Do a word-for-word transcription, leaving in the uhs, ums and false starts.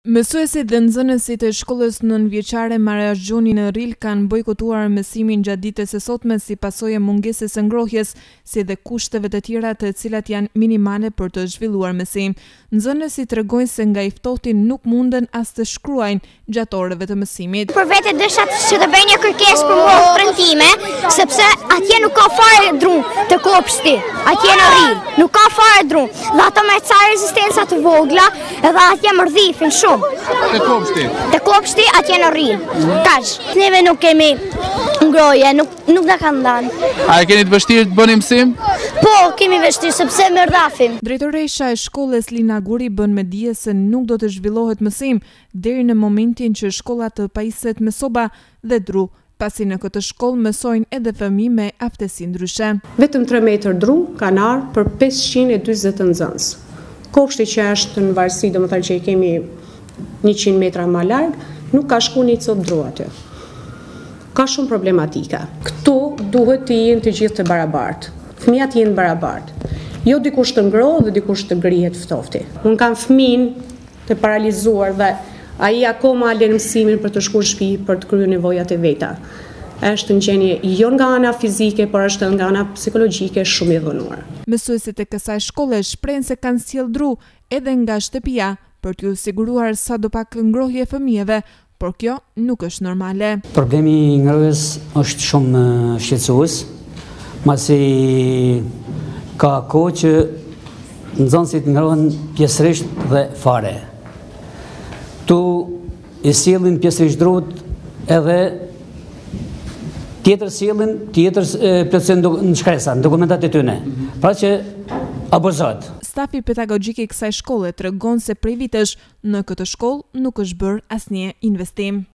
Mësuesit dhe nxënësit e shkollës nënvjeçare Maria Zhoni në Ril kanë bojkotuar mësimin gjatë ditës së sotme si pasojë e mungesës së ngrohjes, si dhe kushteve të tjera të cilat janë minimale për të zhvilluar mësim. Nxënësit tregojnë se nga i ftohti nuk munden as të shkruajnë gjatë orëve të mësimit. Për vete dëshat që të bëj një kërkesë për mua premtime, sepse atje nuk ka fare drum të kopshti, atje në Ril, nuk ka fare drum. Dhe ato me ca rezistenca të vogla, edhe atje mërdhifin shumë. Te kopshti? Te kopshti atje në Ril. Kaç, neve nuk kemi ngroje, nuk nuk na kanë dhënë. A e keni të vështirë të bëni mësim? Po, kemi vështirë sepse mërdhafim. Drejtoresha e shkollës Lina Guri bën me dije se nuk do të zhvillohet mësim deri në momentin që shkolla të pajiset me soba dhe dru, pasi në këtë shkollë mësojnë edhe fëmijë me aftësi ndryshe. Vetëm tre metër dru kanë ardhur për pesëqind e dyzet nxënës. Kopshti që është në varësi, domethënë që i kemi njëqind metra më larg, nuk ka shku një cop dru aty. Ka shumë problematika. Këtu duhet të jenë të gjithë të barabartë. Fëmijat jenë barabartë. Jo dikush të ngrohë dhe dikush të ngrihet ftofti. Unë kam fëmin të paralizuar dhe ai akoma lën mësimin për të shkuar në shtëpi për të kryer nevojat e veta. Është në gjendje jo nga ana fizike, por është nga ana psikologjike shumë i dhënuar. Mësuesit e kësaj shkolle shprehen se kanë sjell dru edhe nga shtëpia për t'u siguruar sadopak ngrohje fëmijëve, por kjo nuk është normale. Problemi i ngrohjes është shumë shqetësues, masi ka kohë që nxënësit ngrohen pjesërisht dhe fare. Tu i sjellin pjesërisht drut edhe tjetër sjellin, tjetër plotësojnë në shkresa, në dokumentat e tyre. Pra që abuzohet. Stafi pedagogjik i kësaj shkolle tregon se prej vitesh në këtë shkollë nuk është bërë asnjë investim.